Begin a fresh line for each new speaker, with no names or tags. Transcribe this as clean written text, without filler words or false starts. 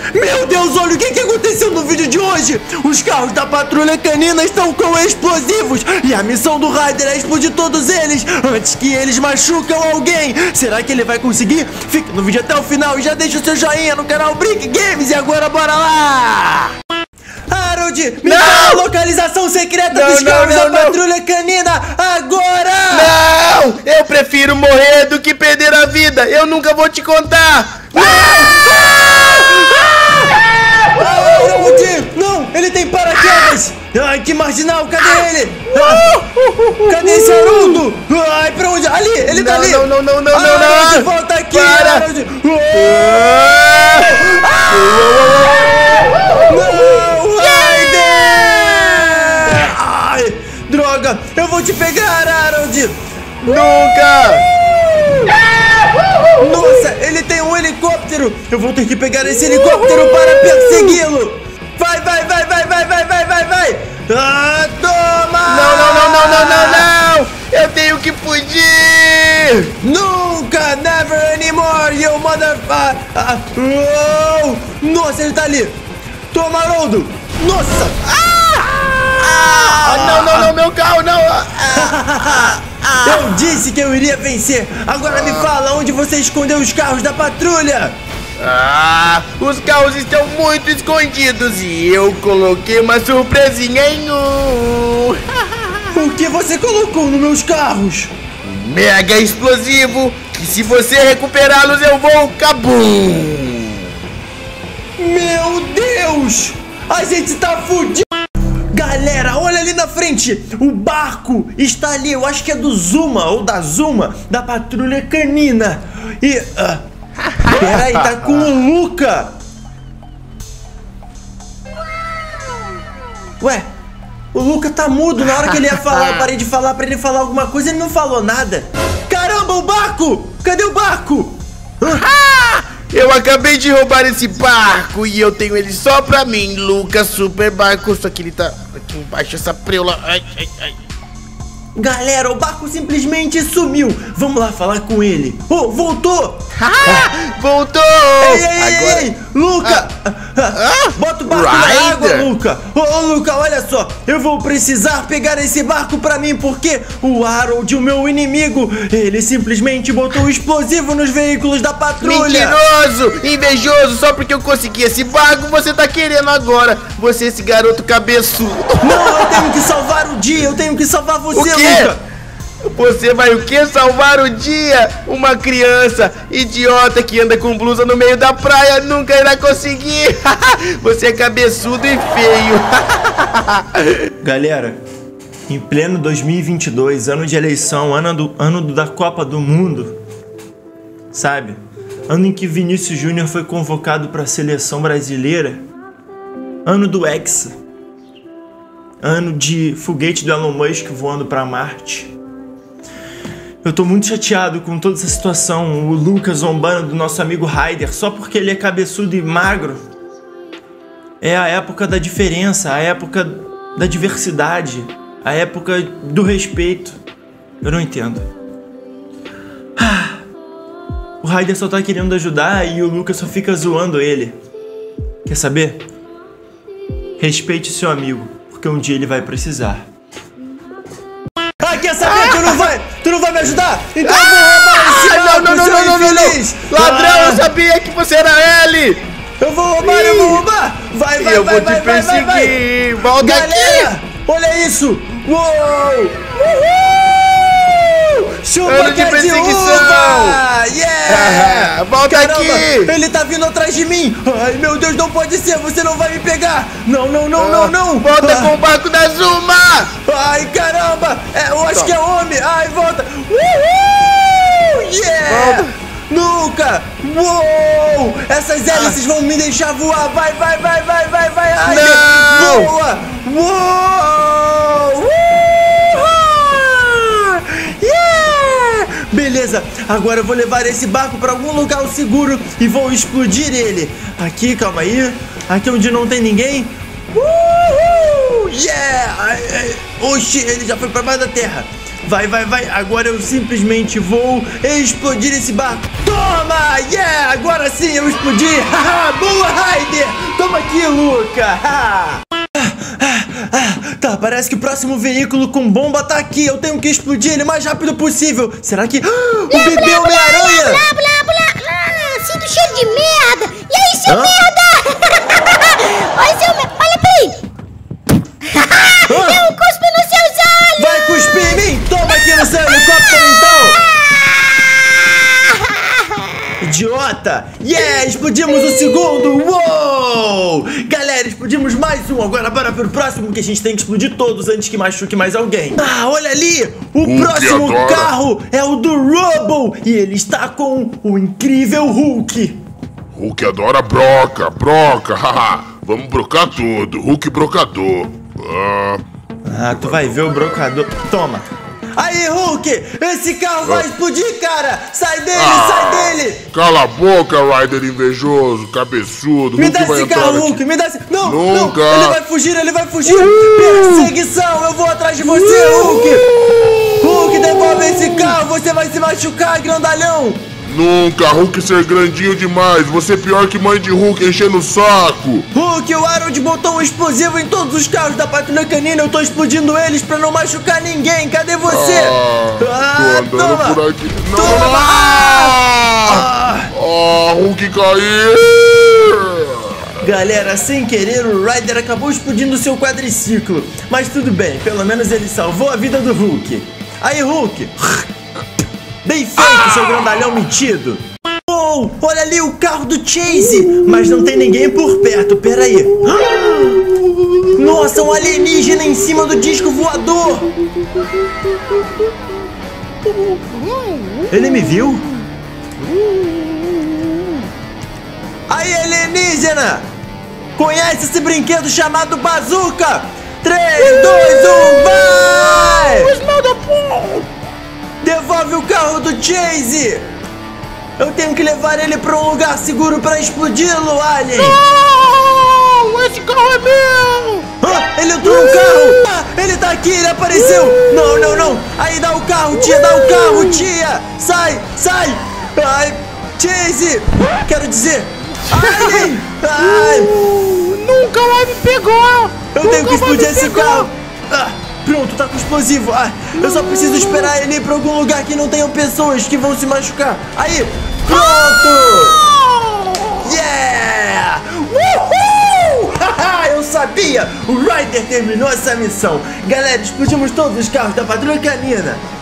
Meu Deus, olha o que aconteceu no vídeo de hoje. Os carros da patrulha canina estão com explosivos e a missão do Ryder é explodir todos eles antes que eles machucam alguém. Será que ele vai conseguir? Fica no vídeo até o final e já deixa o seu joinha no canal Brick Games. E agora bora lá! Harold, me dá a localização secreta dos carros da patrulha canina agora!
Não! Eu prefiro morrer do que perder a vida. Eu nunca vou te contar.
Não, ele tem paraquedas! Ai, que marginal, cadê ele? Cadê esse Haroldo? Ai, pra onde? Ali, ele tá ali!
Não!
Harold, volta aqui!
Para.
Harold. Não, Ryder! Ai, droga! Eu vou te pegar, Harold!
Nunca!
Nossa, ele tem um helicóptero! Eu vou ter que pegar esse helicóptero para persegui-lo! Vai! Ah, toma!
Não! Eu tenho que fugir!
Nunca! Never anymore, you motherfucker! Nossa, ele tá ali! Toma, Haroldo! Nossa!
Não, meu carro, não!
Eu disse que eu iria vencer! Agora me fala onde você escondeu os carros da patrulha!
Os carros estão muito escondidos e eu coloquei uma surpresinha em um.
O que você colocou nos meus carros?
Mega explosivo, que se você recuperá-los eu vou cabum!
Meu Deus! A gente tá fudido! Galera, olha ali na frente! O barco está ali, eu acho que é do Zuma, ou da Zuma, da patrulha canina. E... peraí, tá com o Luca! Ué, o Luca tá mudo. Na hora que ele ia falar, eu parei de falar pra ele falar alguma coisa, ele não falou nada. Caramba, o barco! Cadê o barco?
Eu acabei de roubar esse barco e eu tenho ele só pra mim, Lucas Super Barco. Só que ele tá aqui embaixo, essa preula. Ai.
Galera, o barco simplesmente sumiu. Vamos lá falar com ele. Oh, voltou!
Voltou!
Ei, Luca! Bota o barco na água, Luca! Ô, Luca, olha só! Eu vou precisar pegar esse barco pra mim, porque o Harold, o meu inimigo, ele simplesmente botou o explosivo nos veículos da patrulha!
Mentiroso! Invejoso! Só porque eu consegui esse barco, você tá querendo agora! Você, esse garoto cabeçudo!
Não, eu tenho que salvar o dia! Eu tenho que salvar você,
o quê?
Luca!
Você vai o quê? Salvar o dia? Uma criança idiota que anda com blusa no meio da praia nunca irá conseguir. Você é cabeçudo e feio.
Galera, em pleno 2022, ano de eleição, ano da Copa do Mundo, sabe? Ano em que Vinícius Júnior foi convocado para a seleção brasileira. Ano do Hexa. Ano de foguete do Elon Musk voando para Marte. Eu tô muito chateado com toda essa situação. O Lucas zombando do nosso amigo Ryder só porque ele é cabeçudo e magro. É a época da diferença, a época da diversidade, a época do respeito. Eu não entendo. O Ryder só tá querendo ajudar e o Lucas só fica zoando ele. Quer saber? Respeite seu amigo, porque um dia ele vai precisar. Quer saber? Tu não vai me ajudar? Então eu vou roubar esse barco,
não. Ladrão, eu sabia que você era ele.
Eu vou roubar. Vai.
Eu vou te perseguir. Volta
Galera,
aqui.
Olha isso. Uou. Chupa que é de uva. Yeah.
Volta aqui.
Ele tá vindo atrás de mim. Ai, meu Deus, não pode ser. Você não vai me pegar. Não.
Volta com o barco da Zuma.
Ai, caramba. Eu acho que é homem. Ai, volta. Uhul. Yeah.
Volta.
Nunca. Uou. Essas hélices vão me deixar voar. Vai. Ai,
não.
Voa. Uou. Beleza, agora eu vou levar esse barco para algum lugar seguro e vou explodir ele. Aqui, calma aí. Aqui onde não tem ninguém. Yeah! Oxi, ele já foi para baixo da terra. Vai. Agora eu simplesmente vou explodir esse barco. Toma! Yeah! Agora sim eu explodi. Boa, Ryder! bazuca! Tá, parece que o próximo veículo com bomba tá aqui. Eu tenho que explodir ele o mais rápido possível. Será que... o bebê Homem-Aranha!
Sinto cheiro de merda! E aí, seu merda? Olha, seu merda! Olha pra aí! Eu cuspo nos seus olhos!
Vai cuspir em mim! Toma aqui no seu helicóptero, então! Idiota! Yeah! Explodimos o segundo! Uou! Galera, explodimos mais um. Agora bora pro próximo, que a gente tem que explodir todos antes que machuque mais alguém. Ah, olha ali! O próximo carro é o do Rubble! E ele está com o incrível Hulk!
Hulk adora broca, haha. Vamos brocar tudo, Hulk brocador.
Tu vai ver o brocador. Toma! Aí, Hulk! Esse carro vai explodir, cara! Sai dele, sai dele!
Cala a boca, Ryder invejoso, cabeçudo.
Me dá esse carro, Hulk! Me dá esse... Não,
Nunca.
não! Ele vai fugir, ele vai fugir! Perseguição! Eu vou atrás de você, Hulk! Hulk, devolve esse carro! Você vai se machucar, grandalhão!
Nunca, Hulk ser grandinho demais. Você é pior que mãe de Hulk enchendo o saco.
Hulk, o Harold botou um explosivo em todos os carros da Patrulha Canina. Eu tô explodindo eles pra não machucar ninguém. Cadê você?
Tô andando
toma!
por aqui. Não,
Toma!
Hulk caiu.
Galera, sem querer, o Ryder acabou explodindo seu quadriciclo. Mas tudo bem, pelo menos ele salvou a vida do Hulk. Aí, Hulk! Bem feito, seu grandalhão metido! Oh, olha ali o carro do Chase! Mas não tem ninguém por perto, peraí! Nossa, um alienígena em cima do disco voador! Ele me viu? Aí, alienígena! Conhece esse brinquedo chamado bazuca? 3, 2, 1, vai! Devolve o carro do Chase! Eu tenho que levar ele pra um lugar seguro pra explodi-lo, Alien!
Não! Esse carro é meu!
Ele entrou no carro! Ele tá aqui, ele apareceu! Não, não, não! Aí, dá o carro, tia! Dá o carro, tia! Sai, sai! Ai, Chase! Quero dizer... Alien! Ai!
Nunca mais me pegou!
Eu tenho que explodir esse carro! Pronto, tá com explosivo. Eu só preciso esperar ele ir pra algum lugar que não tenham pessoas que vão se machucar. Aí, pronto! Yeah! Uhul! Eu sabia! O Ryder terminou essa missão. Galera, explodimos todos os carros da Patrulha Canina.